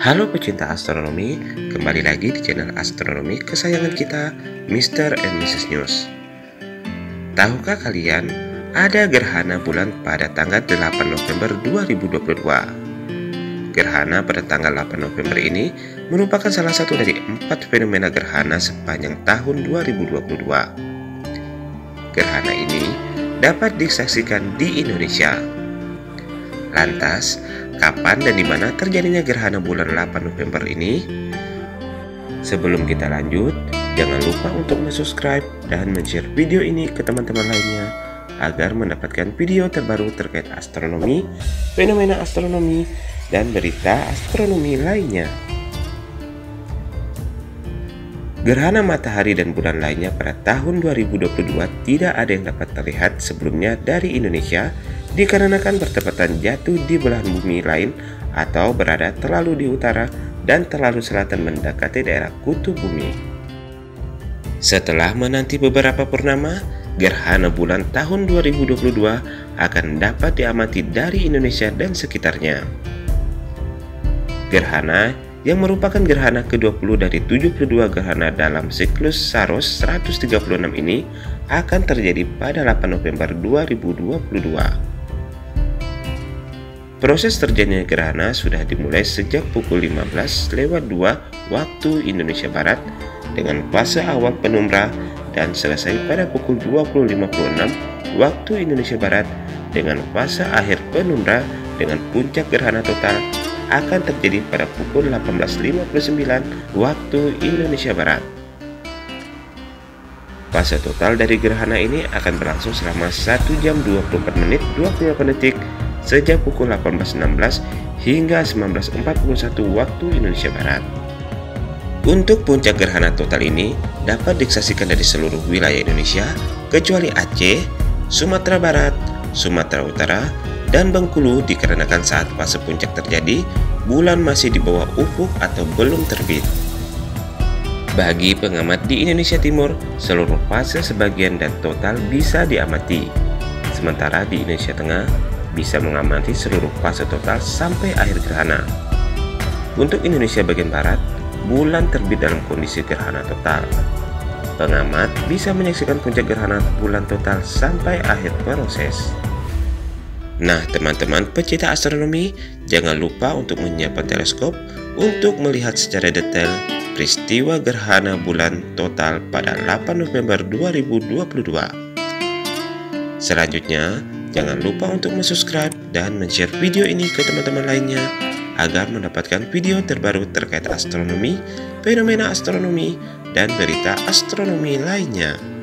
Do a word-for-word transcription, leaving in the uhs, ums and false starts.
Halo pecinta astronomi, kembali lagi di channel astronomi kesayangan kita, mister and missus News. Tahukah kalian, ada gerhana bulan pada tanggal delapan November dua ribu dua puluh dua. Gerhana pada tanggal delapan November ini merupakan salah satu dari empat fenomena gerhana sepanjang tahun dua ribu dua puluh dua. Gerhana ini dapat disaksikan di Indonesia. Lantas, kapan dan di mana terjadinya gerhana bulan delapan November ini? Sebelum kita lanjut, jangan lupa untuk subscribe dan share video ini ke teman-teman lainnya agar mendapatkan video terbaru terkait astronomi, fenomena astronomi, dan berita astronomi lainnya. Gerhana matahari dan bulan lainnya pada tahun dua ribu dua puluh dua tidak ada yang dapat terlihat sebelumnya dari Indonesia dikarenakan bertepatan jatuh di belahan bumi lain atau berada terlalu di utara dan terlalu selatan mendekati daerah kutub bumi. Setelah menanti beberapa purnama, gerhana bulan tahun dua ribu dua puluh dua akan dapat diamati dari Indonesia dan sekitarnya. Gerhana yang merupakan gerhana ke dua puluh dari tujuh puluh dua gerhana dalam siklus Saros seratus tiga puluh enam ini akan terjadi pada delapan November dua ribu dua puluh dua. Proses terjadinya gerhana sudah dimulai sejak pukul lima belas lewat dua waktu Indonesia Barat dengan fase awal penumbra dan selesai pada pukul dua puluh lima puluh enam waktu Indonesia Barat dengan fase akhir penumbra dengan puncak gerhana total akan terjadi pada pukul delapan belas lima puluh sembilan waktu Indonesia Barat. Fase total dari gerhana ini akan berlangsung selama satu jam dua puluh empat menit dua puluh delapan detik sejak pukul delapan belas enam belas hingga sembilan belas empat puluh satu waktu Indonesia Barat. Untuk puncak gerhana total ini dapat disaksikan dari seluruh wilayah Indonesia kecuali Aceh, Sumatera Barat, Sumatera Utara, dan Bengkulu dikarenakan saat fase puncak terjadi, bulan masih di bawah ufuk atau belum terbit. Bagi pengamat di Indonesia Timur, seluruh fase sebagian dan total bisa diamati. Sementara di Indonesia Tengah, bisa mengamati seluruh fase total sampai akhir gerhana. Untuk Indonesia bagian Barat, bulan terbit dalam kondisi gerhana total. Pengamat bisa menyaksikan puncak gerhana bulan total sampai akhir proses. Nah teman-teman pecinta astronomi, jangan lupa untuk menyiapkan teleskop untuk melihat secara detail peristiwa gerhana bulan total pada delapan November dua ribu dua puluh dua. Selanjutnya, jangan lupa untuk subscribe dan share video ini ke teman-teman lainnya agar mendapatkan video terbaru terkait astronomi, fenomena astronomi, dan berita astronomi lainnya.